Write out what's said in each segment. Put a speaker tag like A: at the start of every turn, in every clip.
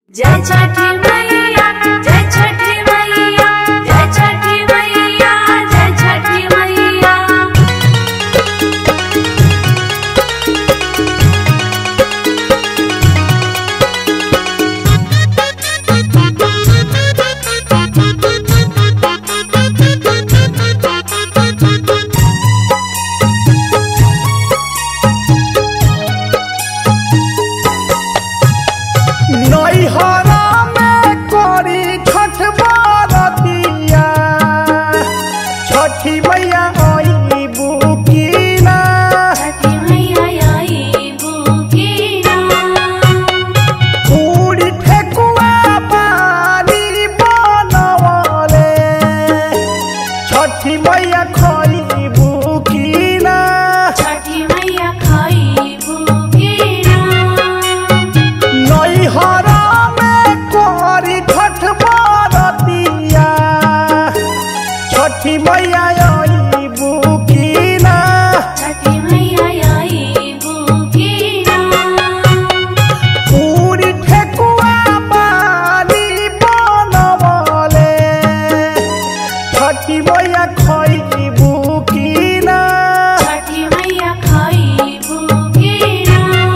A: जय छठी मैया, जय छठी मैया, जय छठी मैया, जय छठी मैया।
B: नैहरा में करी छठ बरतिया, छठी मैया आईबू की ना,
A: छठी मैया आईबू की ना।
B: पूरी ठेकुआ पानी बनवले, छठी मैया खाईबू की ना,
A: छठी मैया खाईबू की ना।
B: नैहरा में करी छठ बरतिया, छठी मैया आईबू की ना,
A: छठी मैया आईबू की ना।
B: पूरी ठेकुआ पानी बनवले, छठी मैया खाईबू की ना,
A: छठी मैया खाईबू की ना।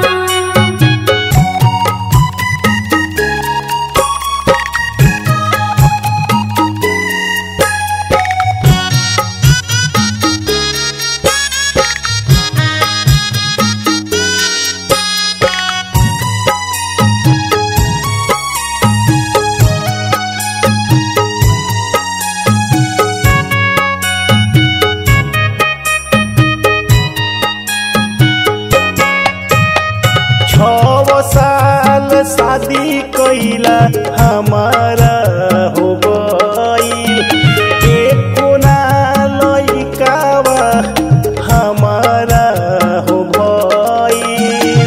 B: छव साल शादी कइला हमारा हो गईल, एको ना लइकावा हमारा हो भईल।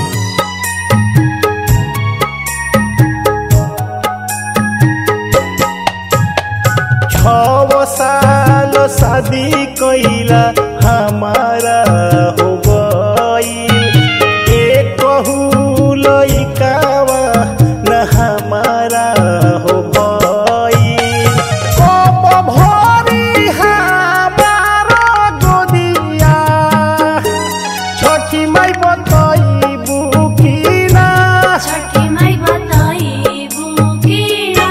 B: छव साल शादी कइला हमारा हो गईल, कहू लइकावा न हमारा हो भईल। कब भरी हमारा गोदिया, छठी माई बताईबू की ना,
A: छठी माई बताईबू की ना।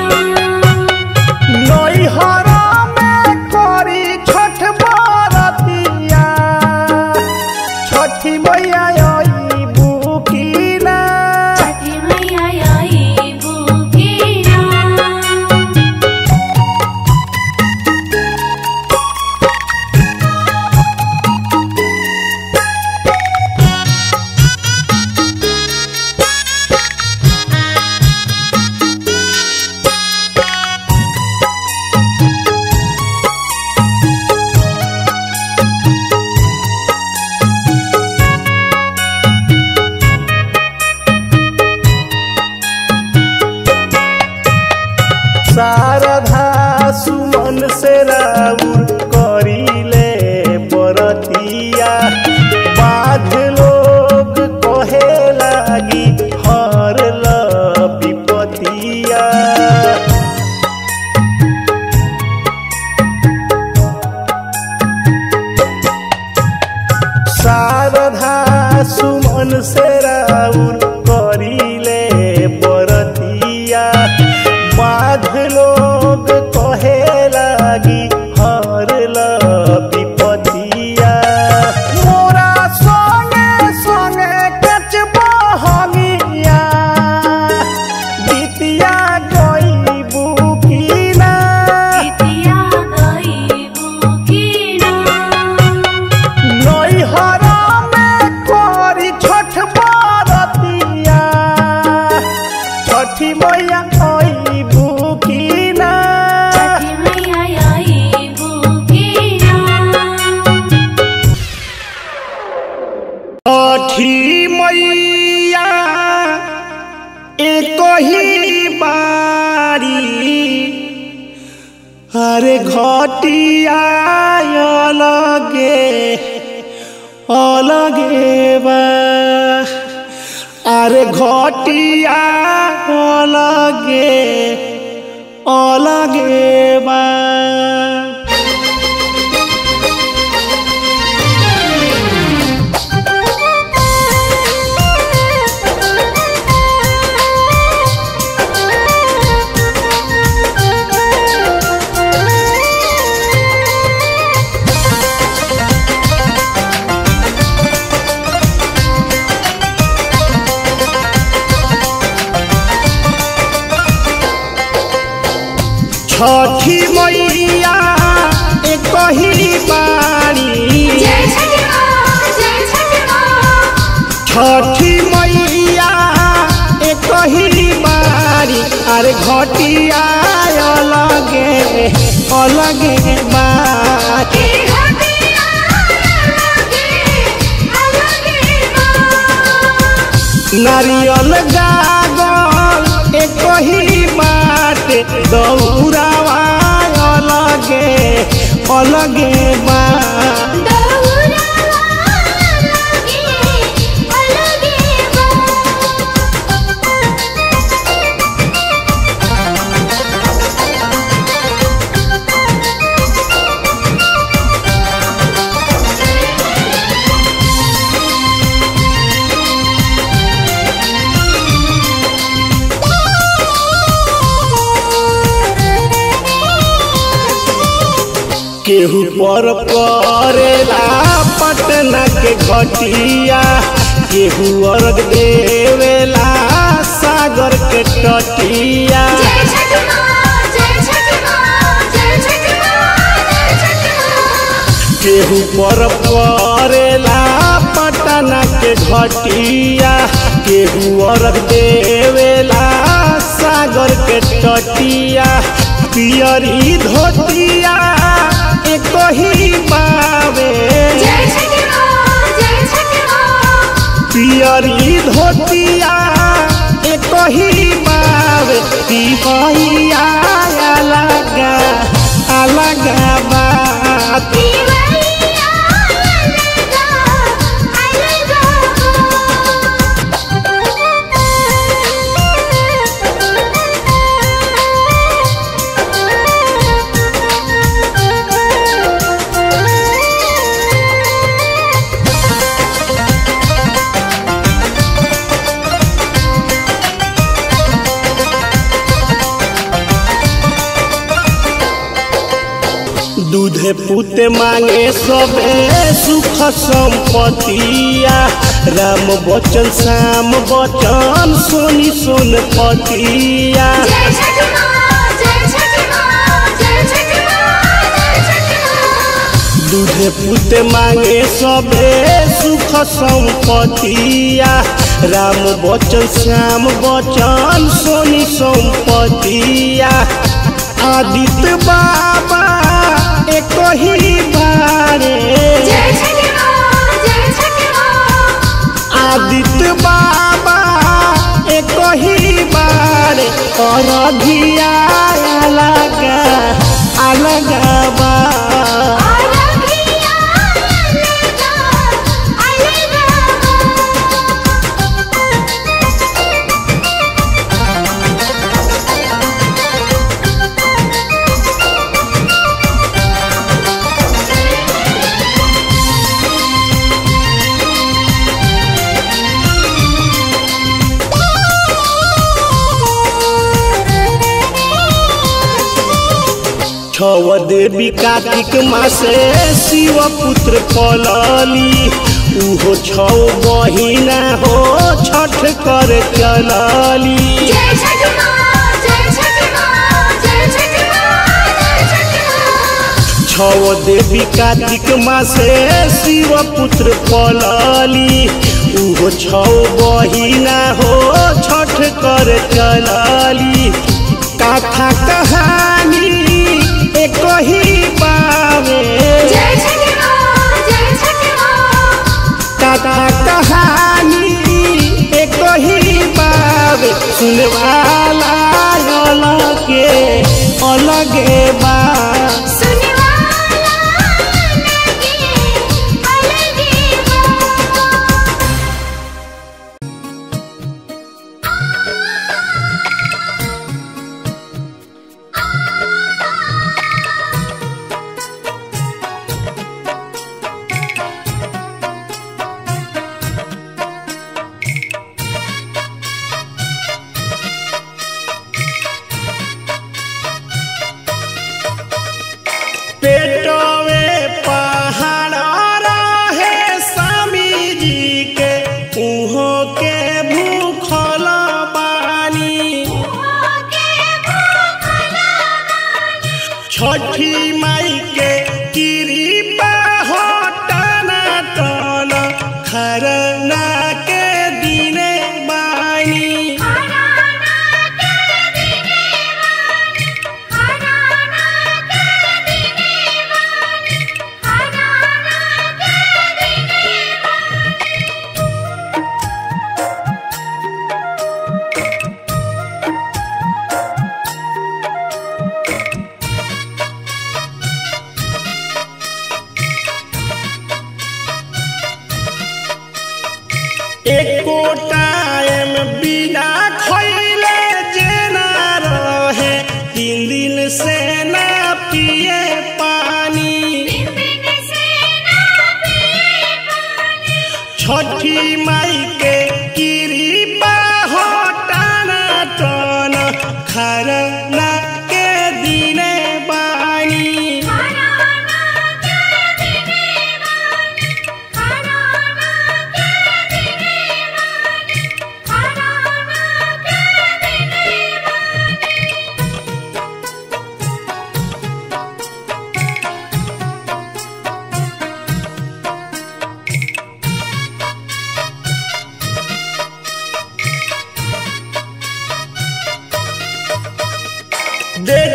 B: नैहरा में करी छठ बरतिया, छठी मैया आईबू की ना,
A: छठी मैया आईबू की ना।
B: शारदा सुमन से राउर करीले बरतिया, बाध लोग कहे लागी हर विपतिया। शारदा सुमन से राउर करीले बरतिया, बाध लोग कहे लागी हर विपतिया। मोरा संगे संगे कच बहगिया, बिटिया गईबू की ना,
A: बिटिया गईबू की ना।
B: नैहरा में करी छठ बरतिया, छठी मैया आईबू की ना,
A: छठी मैया आईबू की ना।
B: छठी मैया एक ही बारी, अरे घटिया अलगे अलगे बा, अरे घटिया अलगे अलगे बा छठी मैया एक ही बारी छठी मैया एक ही बारी अरे घटिया अलगे अलगे बारी नारियल गागल एक ही बाटे दौरावा अलगे अलगे बा केहू पर करेला पटना के घटिया केहू अर्घ देवेला सागर के तटिया केहू पर करेला पटना के घटिया केहू अर्घ देवेला सागर के तटिया पियरी धोतिया एक ही बावे पियरी धोतिया एक ही बावे तिवैया अलग अलग बात दूधे पुते मांगे सबे सुख संपतिया राम बचन श्याम बचन सोनी सोन पतिया दूधे पुते मांगे सबे सुख संपतिया राम बचन श्याम बचन सोनी संपतिया आदित्य बाबा एक ही बारे आदित्य बाबा एक ही बारे और अधिया अलग अलग बा छव देवी कार्तिक मासे शिव पुत्र पलली उहो छौ बहिना हो छठ कर चलली छव देवी कार्तिक मासे शिव पुत्र पलली उहो छौ बहिना हो छठ कर चलली कथा कहानी एक ही बावे कथा कहानी एक ही बावे सुनवाला अलगे अलगे बा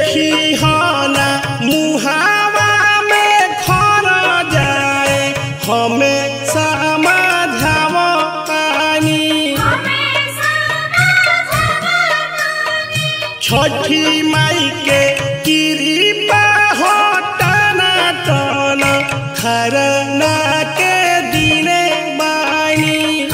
B: देखी हाना मुहावा में खर जाए हमें समझावो पानी छठी माई के कृपा हो टना टन खरना के दिने बानी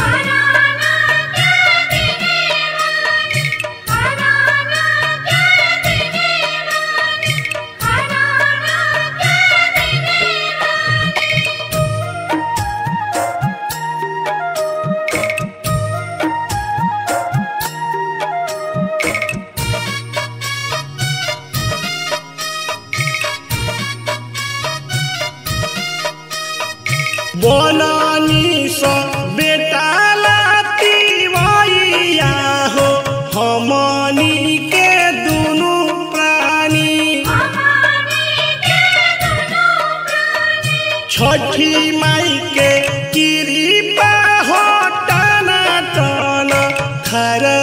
B: बनानी सो बेटा लाती भैया हो हमनी के दुनु प्राणी छठी माई के कृपा हो टना टन खर